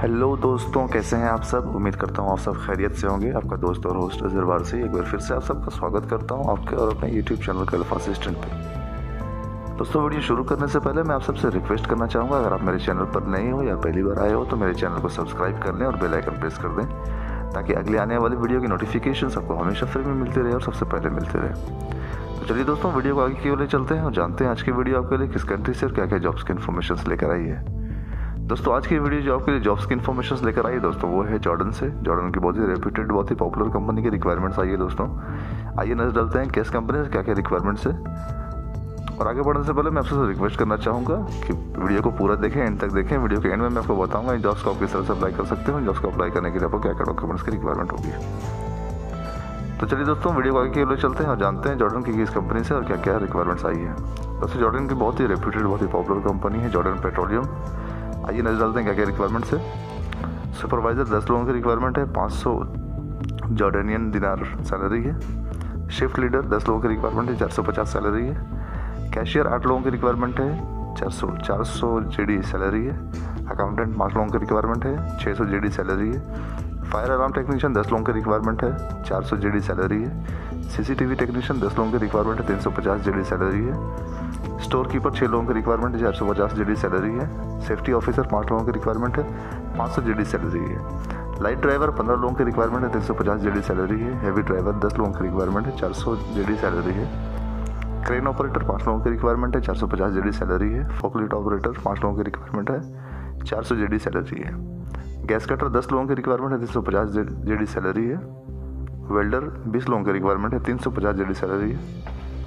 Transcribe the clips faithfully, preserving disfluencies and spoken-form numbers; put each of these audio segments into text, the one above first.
Hello दोस्तों, कैसे हैं आप सब। उम्मीद करता हूँ आप सब खैरियत से होंगे। आपका दोस्त और होस्ट अजहर से एक बार फिर से आप सबका स्वागत करता हूँ आपके और अपने यूट्यूब चैनल कल्फ असिस्टेंट पे। दोस्तों, वीडियो शुरू करने से पहले मैं आप सबसे रिक्वेस्ट करना चाहूँगा, अगर आप मेरे चैनल पर नए हो या पहली बार आए हो तो मेरे चैनल को सब्सक्राइब कर लें और बेल आइकन प्रेस कर दें, ताकि अगले आने वाली वीडियो की नोटिफिकेशन आपको हमेशा फ्री में मिलती रहे और सबसे पहले मिलते रहे। तो चलिए दोस्तों, वीडियो को आगे की ओर चलते हैं और जानते हैं आज की वीडियो आपके लिए किस कंट्री से और क्या क्या जॉब्स की इन्फॉर्मेशन लेकर आई है। दोस्तों, आज की वीडियो जो आपके लिए जॉब्स की इन्फॉर्मेशन लेकर आई है दोस्तों, वो है जॉर्डन से। जॉर्डन की बहुत ही रेप्यूटेड, बहुत ही पॉपुलर कंपनी की रिक्वायरमेंट्स आई है दोस्तों। आइए नजर डालते हैं किस कंपनी से क्या क्या रिक्वायरमेंट्स है। और आगे बढ़ने से पहले मैं आपसे रिक्वेस्ट करना चाहूँगा कि वीडियो को पूरा देखें, एंड तक देखें। वीडियो के एंड में मैं आपको बताऊँगा इन जॉब्स को आप किस तरह से अप्लाई कर सकते हो। इन जॉब्स को अप्लाई करने के लिए आपको क्या क्या डॉक्यूमेंट्स की रिक्वायरमेंट होगी। तो चलिए दोस्तों, वीडियो को आगे की ओर चलते हैं और जानते हैं जॉर्डन की किस कंपनी से और क्या क्या रिक्वायरमेंट्स आई है। दोस्तों, जॉर्डन की बहुत ही रेप्यूटेड, बहुत ही पॉपुलर कंपनी है जॉर्डन पेट्रोलियम। आइए नजर डालते हैं क्या क्या रिक्वायरमेंट्स है। सुपरवाइजर दस लोगों की रिक्वायरमेंट है, पाँच सौ जॉर्डेनियन दिनार सैलरी है। शिफ्ट लीडर दस लोगों की रिक्वायरमेंट है, चार सौ पचास सैलरी है। कैशियर आठ लोगों की रिक्वायरमेंट है, चार सौ चार सौ जी डी सैलरी है। अकाउंटेंट पाँच लोगों की रिक्वायरमेंट है, छः सौ जी डी सैलरी है। फायर अलार्म टेक्नीशियन दस लोगों की रिक्वायरमेंट है, चार सौ जी डी सैलरी है। सीसीटीवी टेक्नीशियन दस लोगों की रिक्वायरमेंट है, तीन सौ पचास जी डी सैलरी है। स्टोर कीपर छः लोगों की रिक्वायरमेंट है, चार सौ पचास जी डी सैलरी है। सेफ्टी ऑफिसर पाँच लोगों की रिक्वायरमेंट है, पाँच सौ जी डी सैलरी है। लाइट ड्राइवर पंद्रह लोगों की रिक्वायरमेंट है, तीन सौ पचास जी डी सैलरी है। हैवी ड्राइवर दस लोगों की रिक्वायरमेंट है, चार सौ जी डी सैलरी है। क्रेन ऑपरेटर पाँच लोगों की रिक्वायरमेंट है, चार सौ पचास जी डी सैलरी है। फोकलिफ्ट ऑपरेटर पाँच लोगों की रिक्वायरमेंट है, चार सौ जी डी सैलरी है। गैस कटर दस लोगों की रिक्वायरमेंट है, तीन सौ पचास जी डी सैलरी है। वेल्डर बीस लोगों की रिक्वायरमेंट है, तीन सौ पचास जी डी सैलरी है।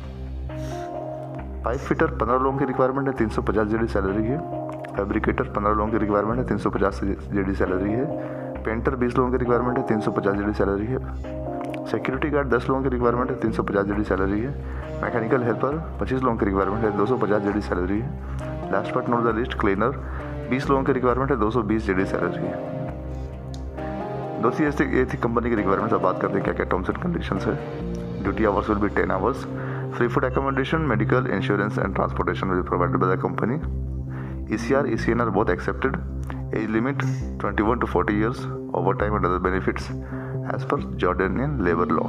पाइप फिटर पंद्रह लोगों की रिक्वायरमेंट है, तीन सौ पचास जी डी सैलरी है। फैब्रिकेटर पंद्रह लोगों की रिक्वायरमेंट है, तीन सौ पचास जी डी सैलरी है। पेंटर बीस लोगों की रिक्वायरमेंट है, तीन सौ पचास जी डी सैलरी है। सिक्योरिटी गार्ड दस लोगों की रिक्वायरमेंट है, तीन सौ पचास जी डी सैलरी है। मैकेनिकल हेल्पर पच्चीस लोगों की रिक्वायरमेंट है, दो सौ पचास जी डी सैलरी है। Last but not the least cleaner बीस लोगों की रिक्वायरमेंट है, दो सौ बीस जी डी सैलरी है। दोस्तों, ऐसे ये थी कंपनी की रिक्वायरमेंट्स। अब बात करते हैं क्या क्या टर्म्स एंड कंडीशंस है। Duty hours will be ten hours. Free food accommodation, medical, insurance and transportation will be provided by the company. E C R, E C N are both accepted. Age limit twenty-one to forty years. Overtime and other benefits as per Jordanian labor law.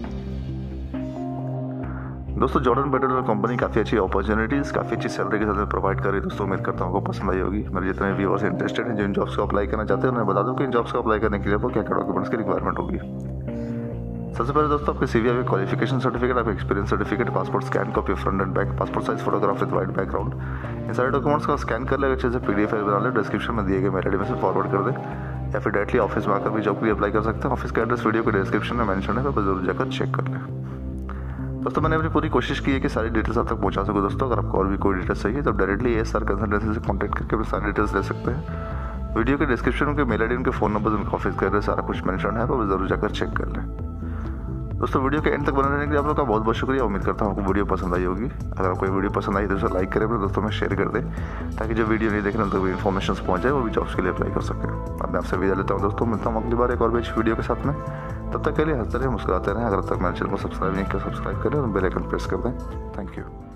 दोस्तों, Jordan Petroleum company काफ़ी अच्छी opportunities, काफ़ी अच्छी salary के साथ provide कर रही है। दोस्तों, उम्मीद करता हूँ आपको पसंद आई होगी। मेरे जितने व्यूअर्स इंटरेस्टेड हैं जो इन जॉब्स को अप्लाई करना चाहते हैं, उन्हें बता दूँ कि इन जॉब्स को अप्लाई करने के लिए आपको क्या क्या डॉक्यूमेंट्स की रिक्वायरमेंट होगी। सबसे पहले दोस्तों, आपके सीवी, आपके क्वालिफिकेशन सर्टिफिकेट, आपके experience certificate, passport scan copy front and back, passport size photograph with white background, इन सारे डॉक्यूमेंट्स को स्कैन कर ले, अच्छे से पीडीएफ फाइल बना ले, डिस्क्रिप्शन में दिए गए मेल आईडी में से फॉरवर्ड कर दे, या फिर डायरेक्टली ऑफिस में आकर भी जॉब के लिए अप्लाई कर सकते हैं। ऑफिस का एड्रेस वीडियो के डिस्क्रिप्शन में मेंशन है, तो जरूर जाकर चेक कर लें। दोस्तों, मैंने अपनी पूरी कोशिश की है कि सारी डिटेल्स आप तक पहुंचा सकूँ। दोस्तों, अगर आपको और भी कोई डिटेल्स चाहिए तो डायरेक्टली ए सर कंसल्टेंसी से कॉन्टैक्ट करके अपनी सारी डिटेल्स ले सकते हैं। वीडियो के डिस्क्रिप्शन में उनके मेल आईडी, उनके फोन नंबर, उनके ऑफिस का एड्रेस, सारा कुछ मेंशन है, तो जरूर जाकर चेक कर लें। दोस्तों, वीडियो के एंड तक बने रहने के लिए आप लोग का बहुत बहुत शुक्रिया। उम्मीद करता हूँ आपको वीडियो पसंद आई होगी। अगर आपको वीडियो पसंद आई तो उसे लाइक करें, अपने दोस्तों में शेयर कर दें, ताकि जो वीडियो नहीं देखने तक भी इन्फॉर्मेशन पहुँच जाए, वो भी जॉब्स के लिए अप्लाई कर सकें। अब मैं आपसे विदा लेता हूँ दोस्तों, मिलता हूँ अगली बार एक और भी अच्छी वीडियो के साथ में। तब तक के लिए हंसते रहें, मुस्कुराते रहें। अगर तक मेरे चैनल को सब्सक्राइब नहीं किया, सब्सक्राइब करें और बेल आइकन प्रेस कर दें। Thank you.